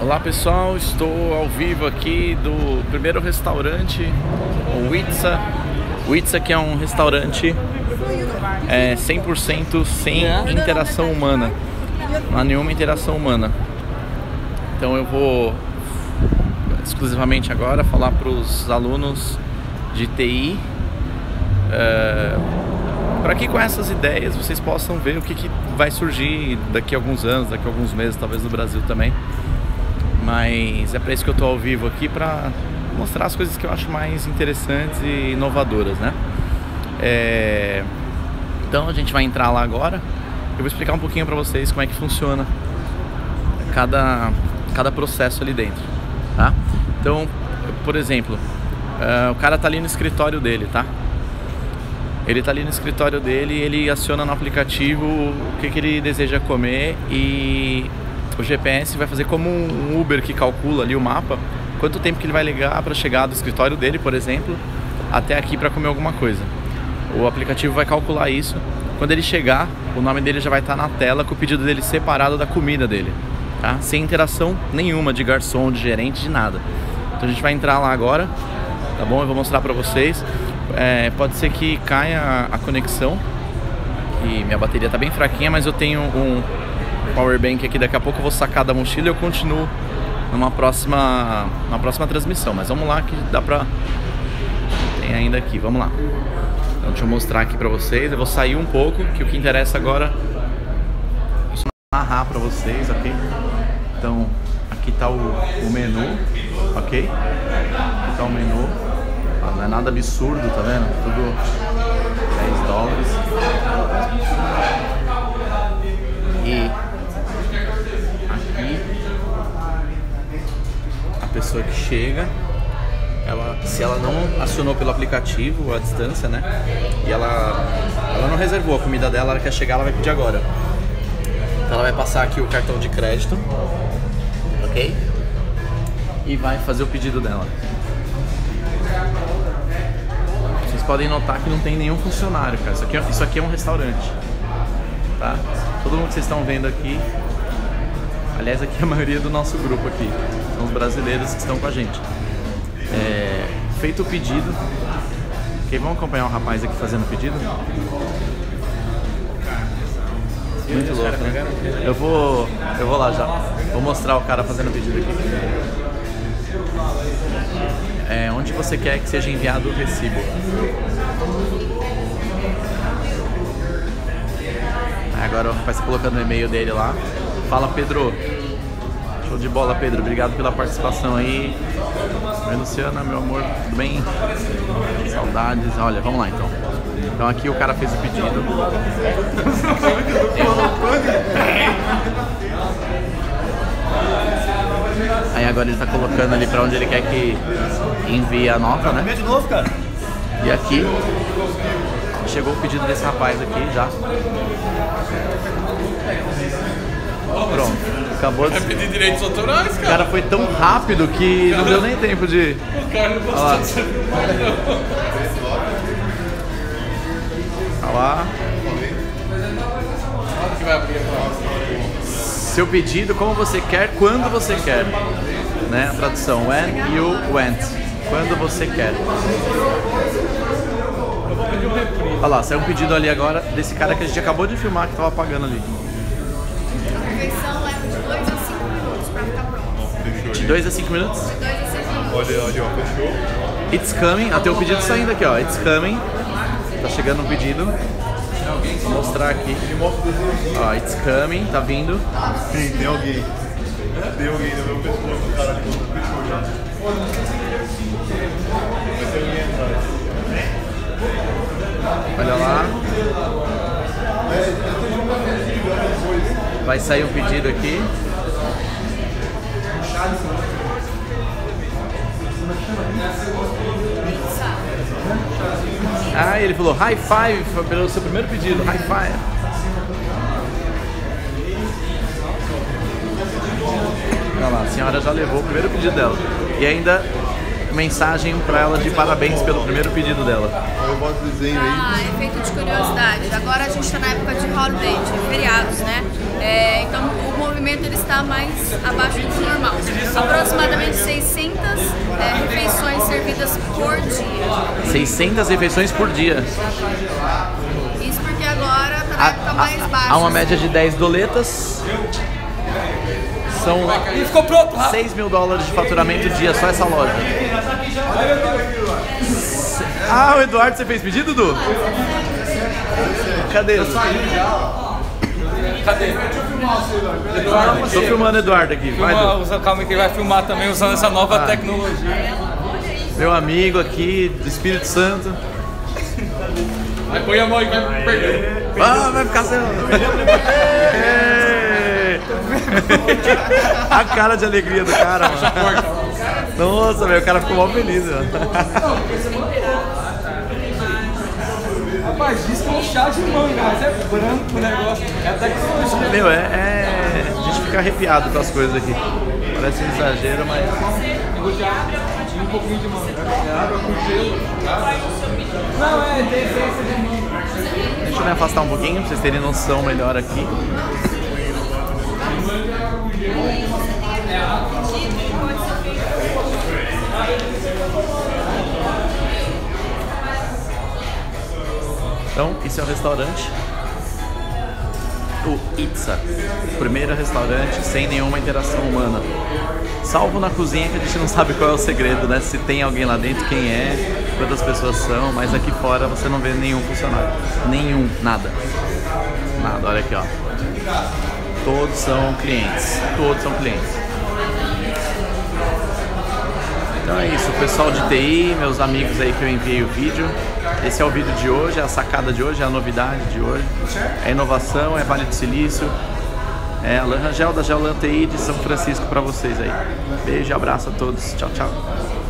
Olá pessoal, estou ao vivo aqui do primeiro restaurante, o Witza. O Witza, que é um restaurante 100% sem interação humana. Não há nenhuma interação humana. Então eu vou exclusivamente agora falar para os alunos de TI para que com essas ideias vocês possam ver o que vai surgir daqui a alguns anos, daqui a alguns meses, talvez no Brasil também. Mas é para isso que eu estou ao vivo aqui, para mostrar as coisas que eu acho mais interessantes e inovadoras, né? Então a gente vai entrar lá agora. Eu vou explicar um pouquinho para vocês como é que funciona cada processo ali dentro, tá? Então, por exemplo, o cara tá ali no escritório dele, tá? Ele tá ali no escritório dele e ele aciona no aplicativo o que ele deseja comer, e o GPS vai fazer como um Uber que calcula ali o mapa, quanto tempo que ele vai ligar para chegar do escritório dele, por exemplo, até aqui para comer alguma coisa. O aplicativo vai calcular isso. Quando ele chegar, o nome dele já vai estar na tela com o pedido dele separado da comida dele, tá? Sem interação nenhuma de garçom, de gerente, de nada. Então a gente vai entrar lá agora, tá bom? Eu vou mostrar para vocês. Pode ser que caia a conexão, e minha bateria tá bem fraquinha, mas eu tenho um powerbank aqui. Daqui a pouco eu vou sacar da mochila e eu continuo numa próxima transmissão. Mas vamos lá que dá pra... Tem ainda aqui, vamos lá. Então deixa eu mostrar aqui pra vocês. Eu vou sair um pouco, que o que interessa agora é só narrar pra vocês, ok? Então aqui tá o menu, ok? Aqui tá o menu. Não é nada absurdo, tá vendo? Tudo $10. E aqui a pessoa que chega, se ela não acionou pelo aplicativo a distância, né? E ela não reservou a comida dela, ela quer chegar, ela vai pedir agora. Então ela vai passar aqui o cartão de crédito, ok? E vai fazer o pedido dela. Vocês podem notar que não tem nenhum funcionário, cara. Isso aqui é um restaurante, tá? Todo mundo que vocês estão vendo aqui, aliás, aqui é a maioria do nosso grupo aqui, são os brasileiros que estão com a gente. Feito o pedido, ok? Vamos acompanhar o rapaz aqui fazendo o pedido? Muito louco, né? Eu vou lá já. Vou mostrar o cara fazendo o pedido aqui. Onde você quer que seja enviado o recibo? Agora o rapaz está colocando o e-mail dele lá. Fala, Pedro. Show de bola, Pedro. Obrigado pela participação aí. Oi, Luciana, meu amor, tudo bem? Saudades. Olha, vamos lá então. Então aqui o cara fez o pedido. Aí agora ele tá colocando ali pra onde ele quer que envie a nota, né? De novo, cara. E aqui chegou o pedido desse rapaz aqui já. Pronto, acabou de... Vai pedir direitos autorais, cara. O cara foi tão rápido que não deu nem tempo de... O cara não gostou de ser... Olha lá. que vai abrir a Seu pedido, como você quer, quando você quer, né? A tradução, when you went, quando você quer. Olha lá, saiu um pedido ali agora desse cara que a gente acabou de filmar, que tava pagando ali. A refeição leva de 2 a 5 minutos pra ficar pronto. De 2 a 5 minutos? De 2 a 5 minutos. Olha, ó, fechou. It's coming, até o pedido saindo aqui, ó. It's coming. Tá chegando um pedido. Vou mostrar aqui. Ó, it's coming, tá vindo. Sim, tem alguém. Tem alguém no meu pescoço, o cara ali fechou já. Vai ter alguém atrás. Olha lá. Vai sair um pedido aqui. Ah, ele falou high five pelo seu primeiro pedido, high five. Olha lá, a senhora já levou o primeiro pedido dela. E ainda mensagem pra ela de parabéns pelo primeiro pedido dela. Eu boto desenho aí. Ah, é feito de curiosidade. Agora a gente está na época de holiday, de feriados, né? Então o movimento ele está mais abaixo do normal. Aproximadamente 600 refeições servidas por dia. 600 refeições por dia. Isso porque agora está na época mais baixa. Há uma média de 10 doletas. São $6 mil de faturamento dia, só essa loja. Ah, o Eduardo, você fez pedido, Dudu? Cadê? Cadê? Eduardo, Tô filmando o Eduardo aqui. Vai, Dudu. calma que ele vai filmar também usando essa nova tecnologia. Meu amigo aqui do Espírito Santo. Vai, põe a mão e vai perder. Ah, vai ficar sem. A cara de alegria do cara, mano. Nossa, velho, o cara ficou mal feliz, mano. Rapaz, diz que é um chá de manga, mas é branco o negócio. É tecnologia. Meu, a gente fica arrepiado com as coisas aqui. Parece um exagero, mas. Um pouquinho de manga. Água com gelo. Não, tem essência de manga. Deixa eu me afastar um pouquinho pra vocês terem noção melhor aqui. Então, esse é o restaurante, o Itza, o primeiro restaurante sem nenhuma interação humana, salvo na cozinha que a gente não sabe qual é o segredo, né? Se tem alguém lá dentro, quem é, quantas pessoas são, mas aqui fora você não vê nenhum funcionário, nada, olha aqui, ó, todos são clientes, Então é isso, pessoal de TI, meus amigos aí que eu enviei o vídeo. Esse é o vídeo de hoje, é a sacada de hoje, é a novidade de hoje. É inovação, é Vale do Silício. É Alan Rangel da Geolan TI de São Francisco pra vocês aí. Beijo e abraço a todos. Tchau, tchau.